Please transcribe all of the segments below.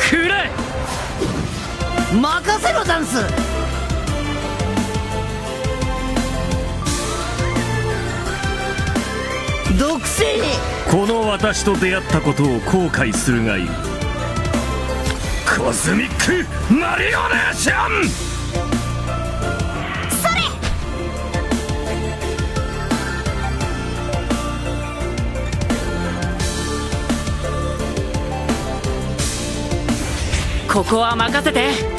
くらえ。 任せろダンス。毒性。 この私と出会ったことを後悔するがいい。コズミックマリオネーション。 それ。 ここは任せて。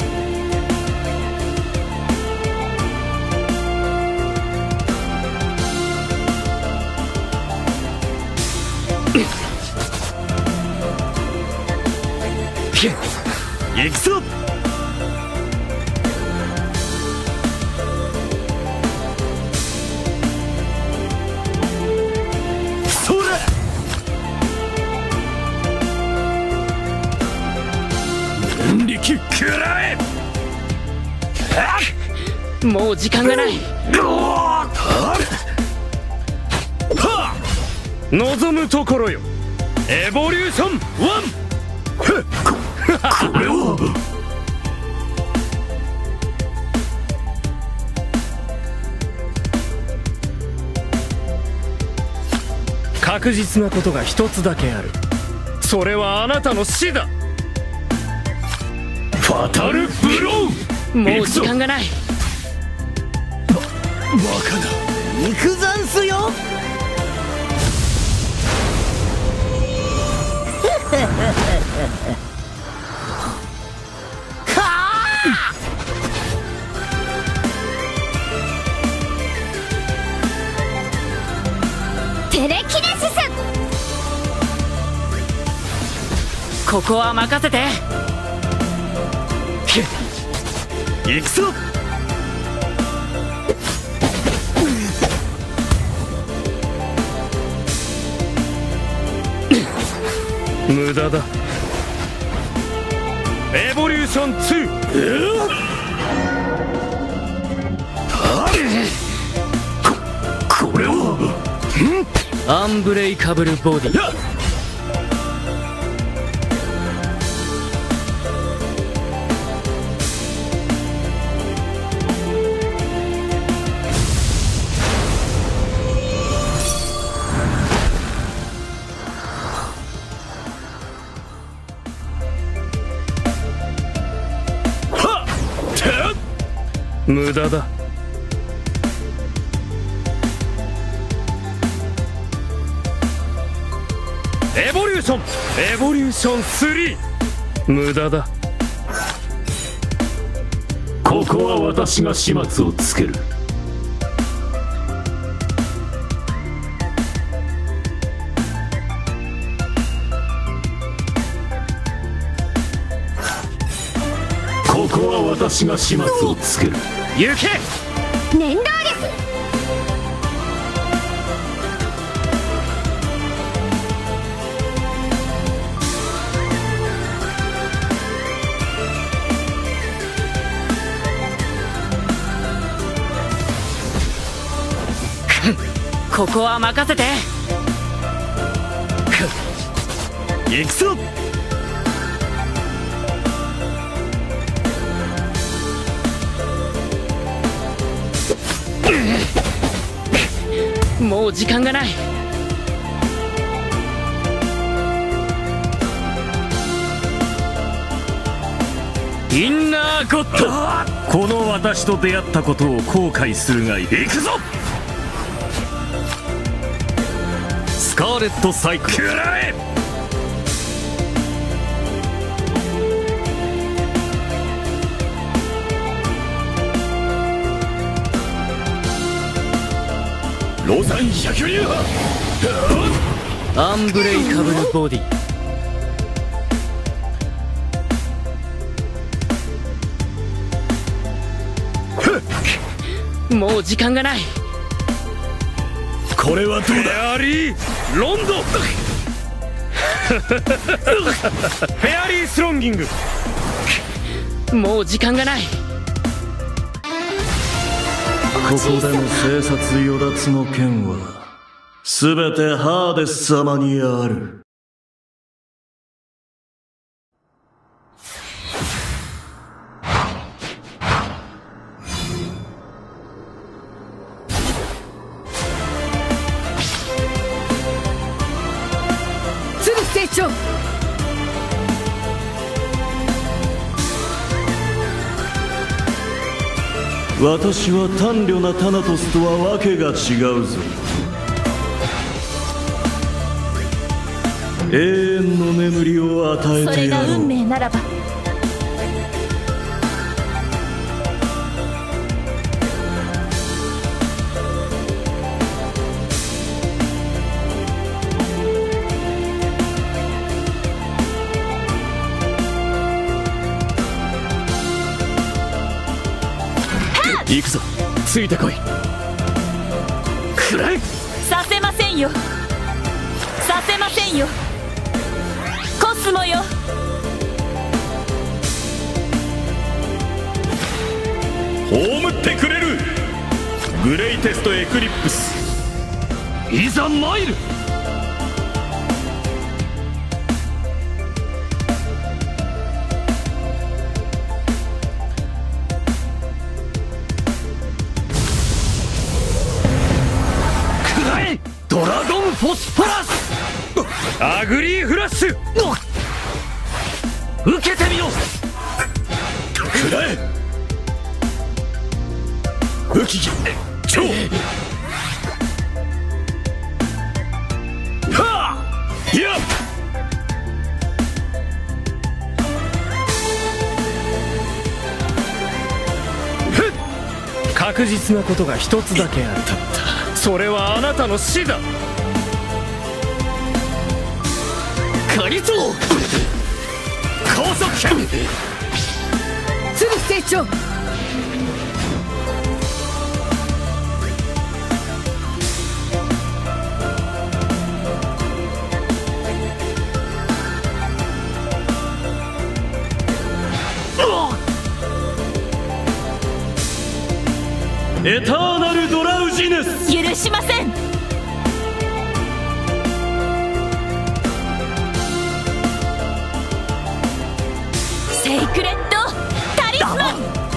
行くぞ。それ。電力食らえ。 もう時間がない。 望むところよ。エボリューション1。これは確実なことが一つだけある。それはあなたの死だ。ファタルブロー。 もう時間がない。 バカだ。 行くざんすよ。 テレキネシス。 ここは任せて。 行くぞ。無駄だ。エボリューション2。これはアンブレイカブルボディ。 無駄だ。エボリューション3。無駄だ。ここは私が始末をつける。ここは私が始末をつける。行け。 念動力。 ここは任せて。 行くぞ。 もう時間がない。 インナーゴッド。この私と出会ったことを後悔するがいい。行くぞ。スカーレットサイクル。食らえ。ロザン百竜派。 アンブレイカブルボディ。もう時間がない。 これはどうだ。フェアリーロンド。フェアリースロンギング。 もう時間がない。 ここでの生殺与奪の剣は全てハーデス様にある。 私は短慮なタナトスとはわけが違うぞ。永遠の眠りを与えそれがてやろう。 運命ならば。 行くぞ、ついてこい。 くらえ。 させませんよ、させませんよ。コスモよ。 葬ってくれる。グレイテストエクリップス、いざ参る。ドラゴンフォスフォラス、アグリーフラッシュ、受けてみよ。くらえ。浮き木超はあ、いや確実なことが一つだけある。それはあなたの死だ。 仮装高速剣、 すぐ成長。 エターナルドラウジネス。 許しません。セイクレットタリスマン。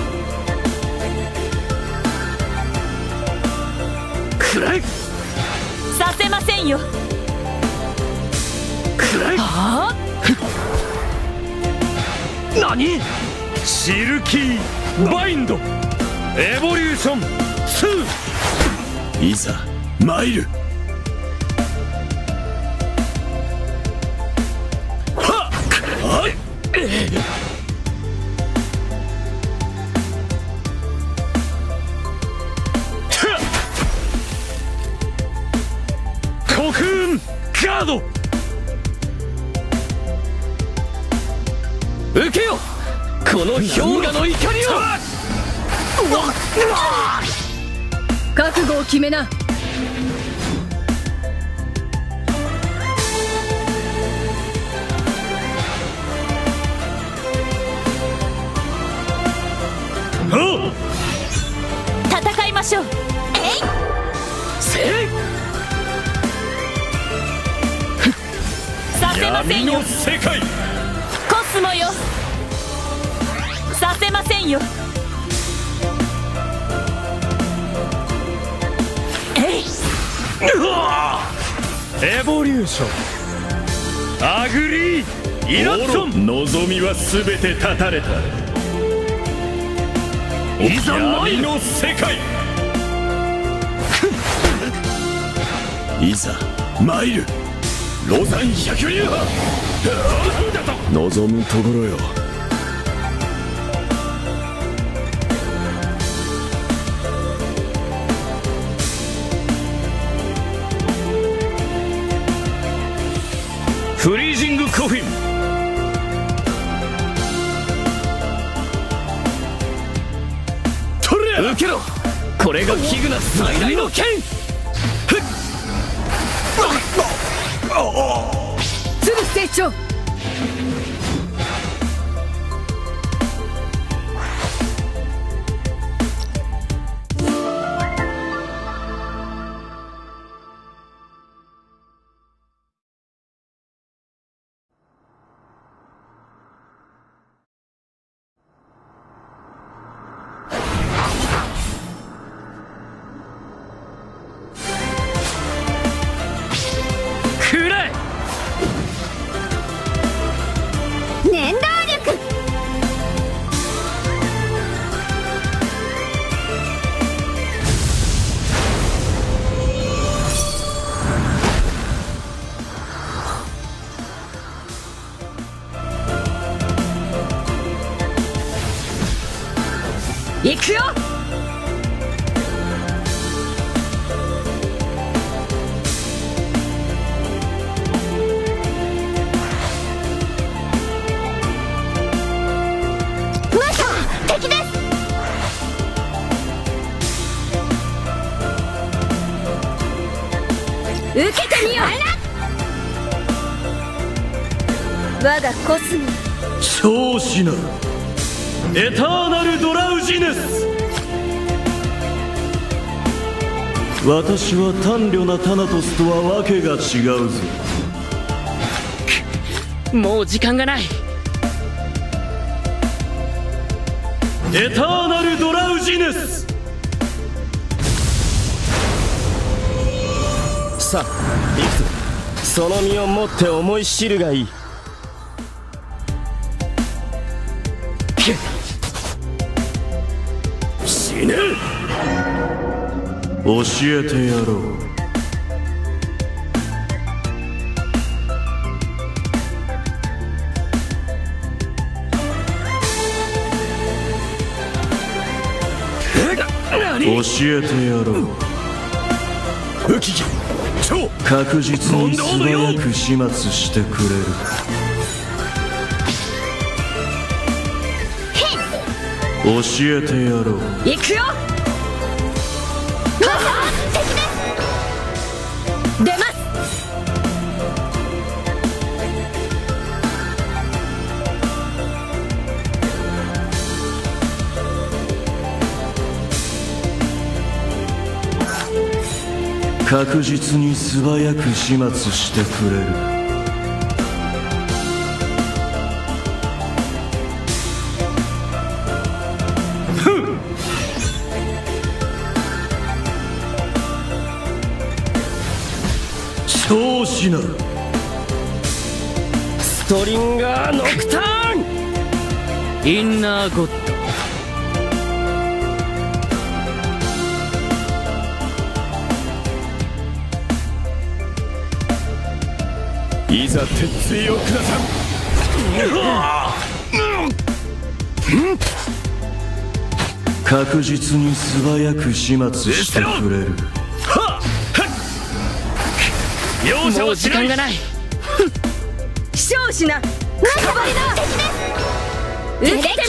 くらえ。 させませんよ。 くらえ。 はあ、何。シルキーバインドエボリューション2、いざ参る。はっ、はい、コクーンガード、受けよこの氷河の怒りを。 覚悟を決めな。戦いましょう。えいせい。 させませんよ。 闇の世界、 コスモよ。させませんよ。 エボリューション、アグリーイラクション、望みは全て断たれた。いざ参る。闇の世界、いざ参る。ロザン百竜派、望むところよ。フリージングコフィン、とりゃ受けろ。これがキグナ最大の剣。 すぐ成長。 行くよ。 敵です。 受けてみよう。我がコスモ。 超シナエターナルドラウジネス。私は短慮なタナトスとはわけが違うぞ。 もう時間がない。 エターナルドラウジネス。 さあ行くぞ。その身をもって思い知るがいい。 死ね。 教えてやろう。教えてやろう。 浮き超確実に素早く始末してくれる。教えてやろう。 行くよ。出ます。 確実に素早く始末してくれる。超シナストリンガーノクターン。インナーゴッド。 いざ鉄槌を下さん。 確実に素早く始末してくれる。 容赦もう時はしない。 間がない。 少子なくたばりだ。受けてみよ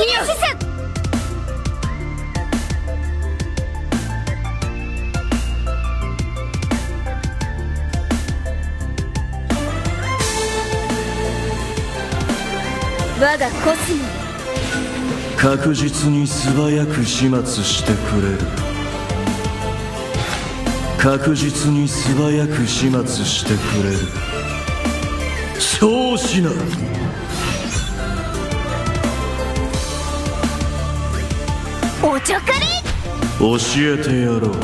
う。我がコスモ。 確実に素早く始末してくれる。確実に素早く始末してくれる。超シナおちょくり。 教えてやろう。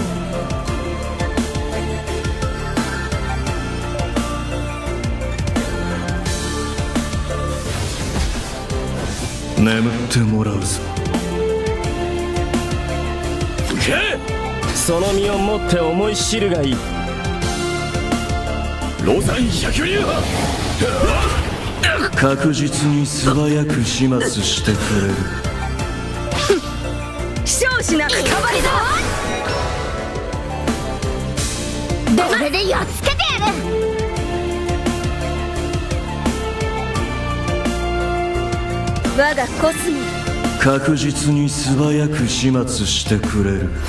眠ってもらうぞ。 その身をもって思い知るがいい。 ロザン百竜派。 確実に素早く始末してくれる。 少子なくたばりだ。 これでやっつけてやる。 我がコスモ。 確実に素早く始末してくれる。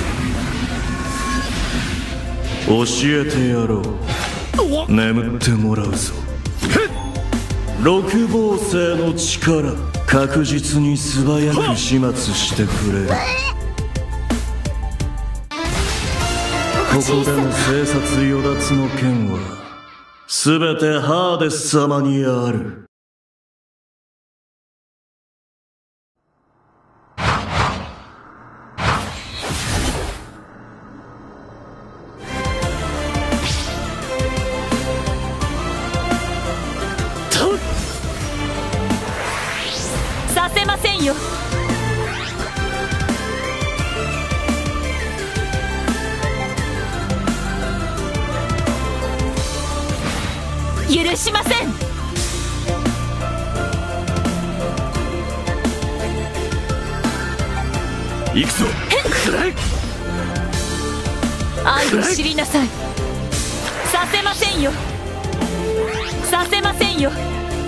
教えてやろう。眠ってもらうぞ。六芒星の力。確実に素早く始末してくれる。ここでの生殺与奪の剣は全てハーデス様にある。 させませんよ。許しません。 行くぞ。 愛を知りなさい。させませんよ、させませんよ。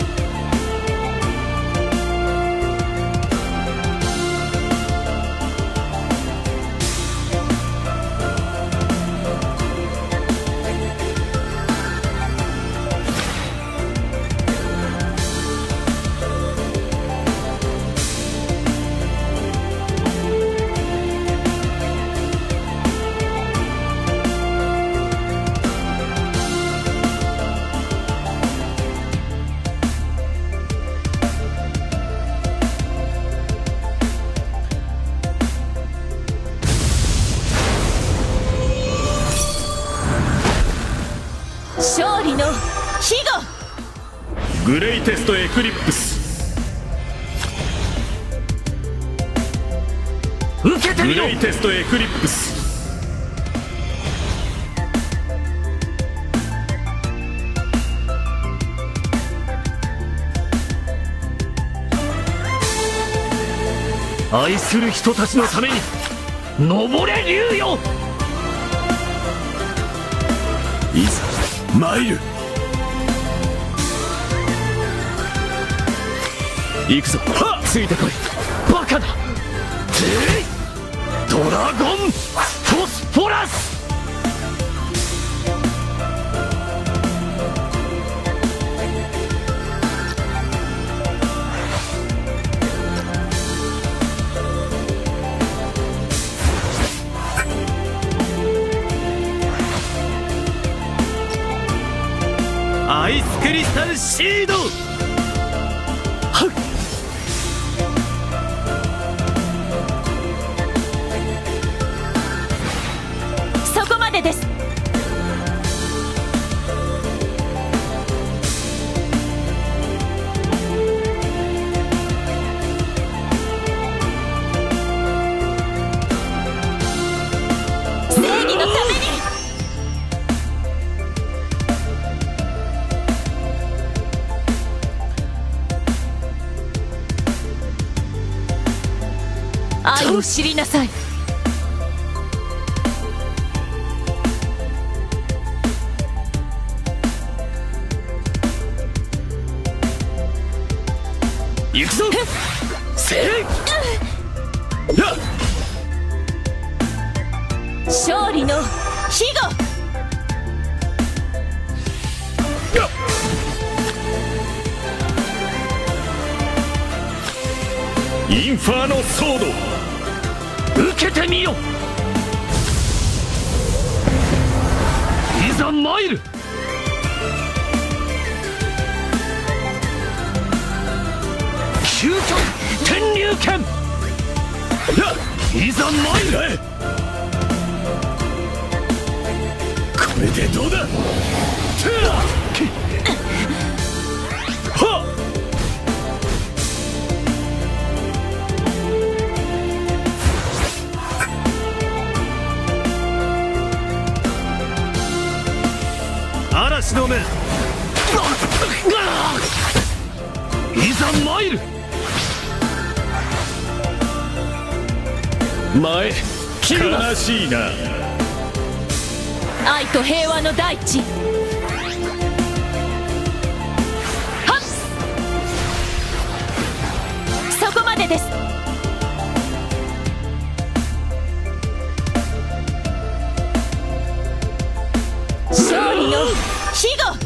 勝利の庇護。 グレイテストエクリプス。 受けてみろ。 グレイテストエクリプス。 愛する人たちのために登れ竜よ。 いざ参る。 行くぞ。ついてこい。バカだ。ドラゴンフォスフォラス。アイスクリスタルシード。 そこまでです。正義のために。愛を知りなさい。 行くぞ。せい。 勝利の庇護。 インファーノソード。 受けてみよ。いざ参る。究極天竜拳。いざ参る。 これでどうだ。はっ。 嵐の目。いざ参る。 前悲しいな。 愛と平和の大地。はっ。そこまでです。勝利の庇護。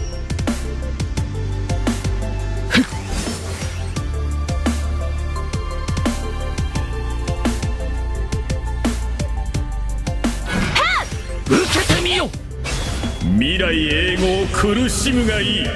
受けてみよ。 未来永劫苦しむがいい。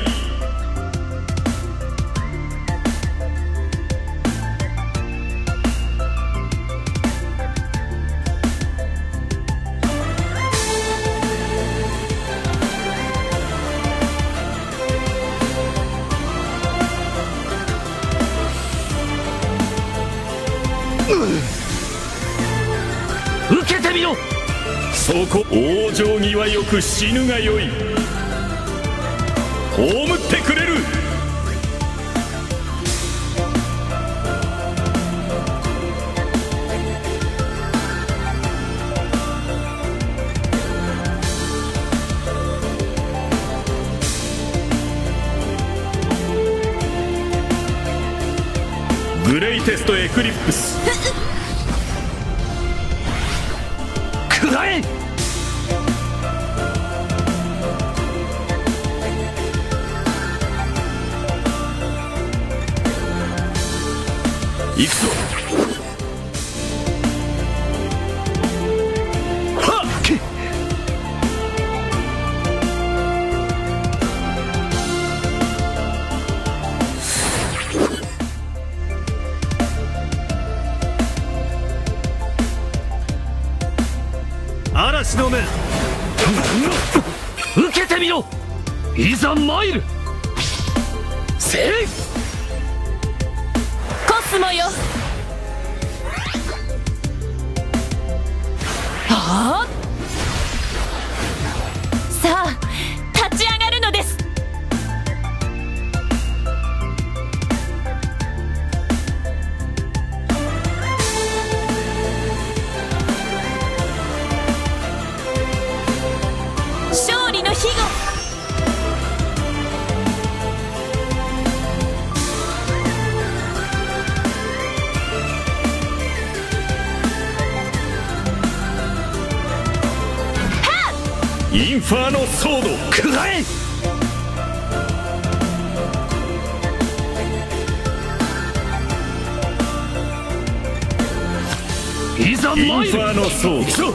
受けてみろ。 そこ往生際よく死ぬがよい。葬ってくれる。 グレイテストエクリップス。 くらえ。 行くぞ。 はっけ。嵐の目、受けてみろ。いざ参る。せい。 コスモよ。はあ。さあ立ち上がるのです。勝利の庇護。 インファーノソード。 くらえ。いざ参る。 インファーノソード。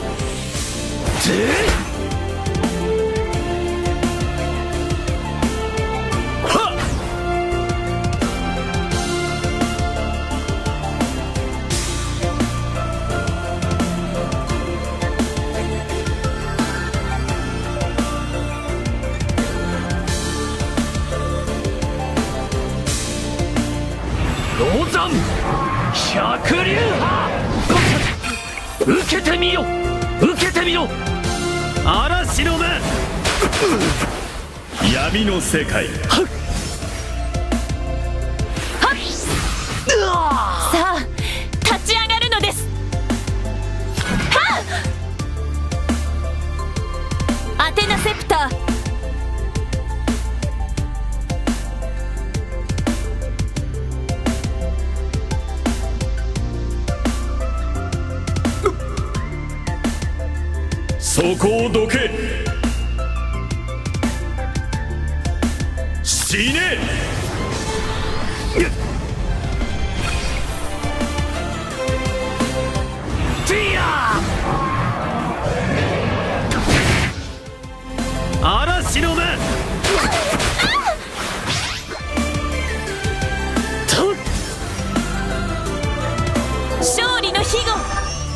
ロザン百竜派。受けてみよ。受けてみろ。嵐の目。 闇の世界。 さあ立ち上がるのです。はっ。アテナセプター。 そこをどけ。死ね。 ティア。嵐の目。 勝利の庇護。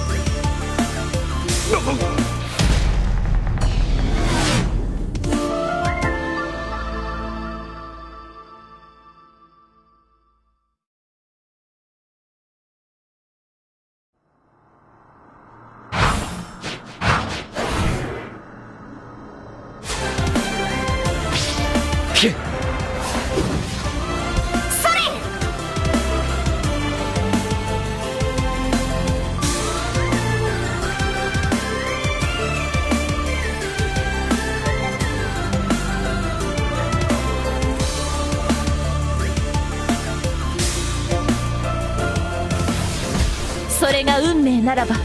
それが運命ならば。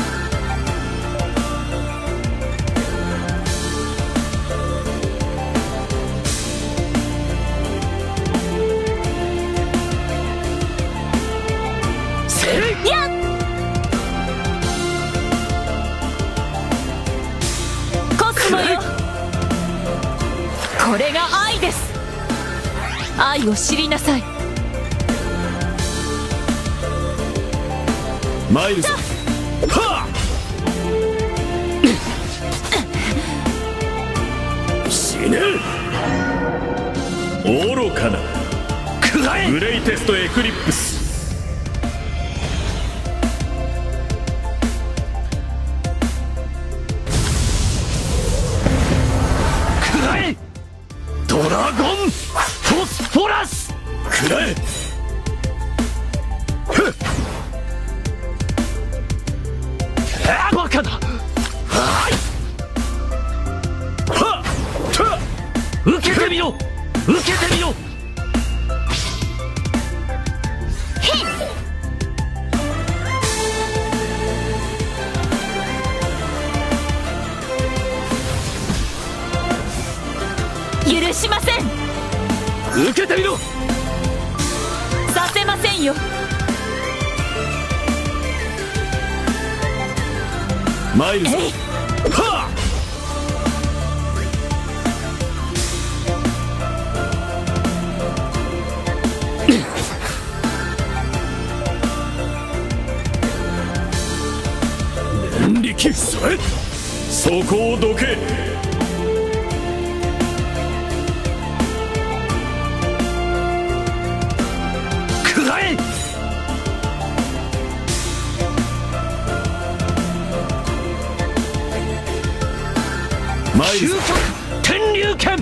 やっ。コスモよ。これが愛です。愛を知りなさい。 参るぞ。 はっ。死ね。 愚かな。 くらえ。 グレイテストエクリップス。 くらえ。ドラゴンフォスフォラス。 くらえ。 バカだ。はい。はっ。受けてみろ。受けてみろ。 ひ許しません。 受けてみろ。 させませんよ。 参るぞ。 はあ念力それ、 そこをどけ。 食らえ。 参るぞ。 究極天竜拳。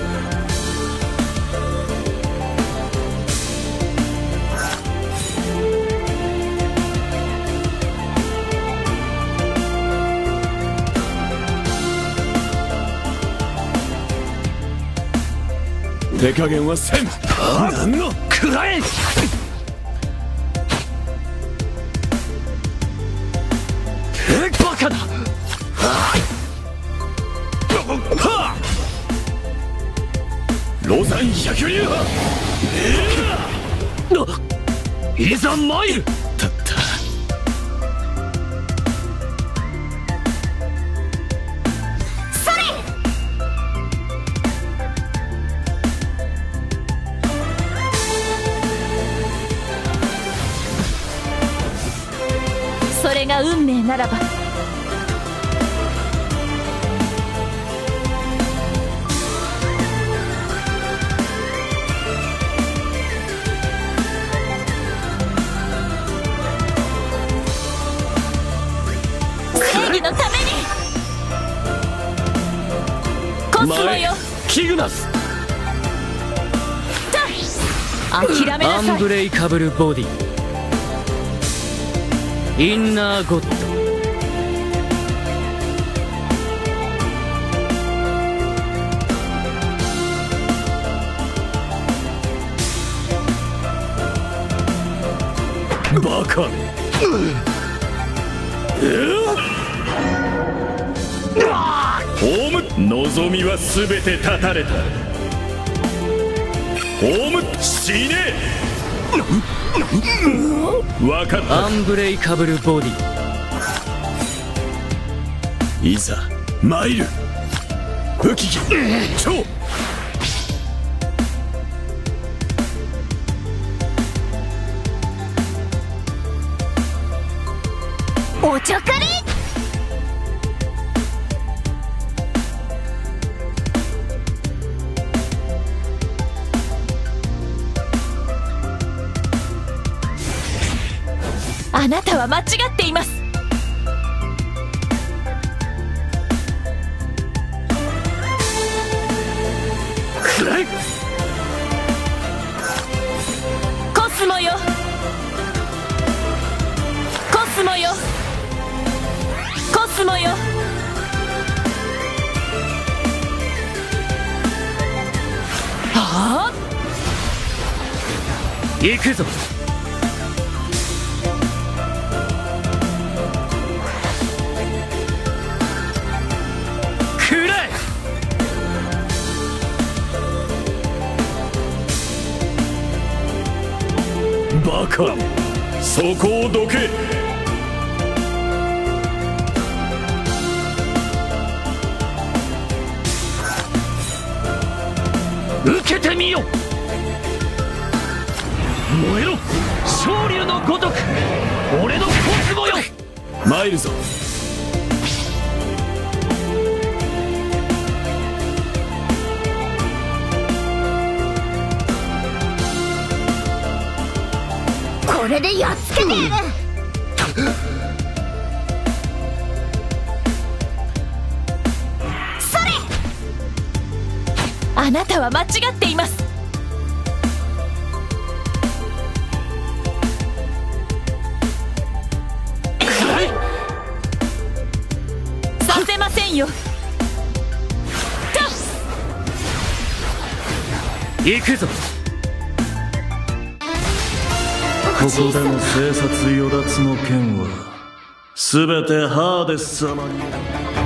手加減はせん。 何の食らえ。バカだ。はロザン百竜派。 いざ参る。 たったそれが運命ならば。正義のために。コスモよ。 キグナス。 諦めなアさい。 ンブレイカブルボディ、インナーゴッド、 バカめ。ホーム、望みはすべて断たれた。ホーム、死ね。わかった。 アンブレイカブルボディ、 いざ参る。不機超おちょくり。 あなたは間違っています。 食らえ。 コスモよ。コスモよ。コスモよ。はあ。 行くぞ。 食らえ。 バカ。そこをどけ。 受けてみよ。燃えろ昇竜のごとく。俺のコスモよ。 参るぞ。 これでやっつけてやる。それ。 あなたは間違っています。させませんよ。 行くぞ。 ここでの生殺与奪の剣は全てハーデス様に。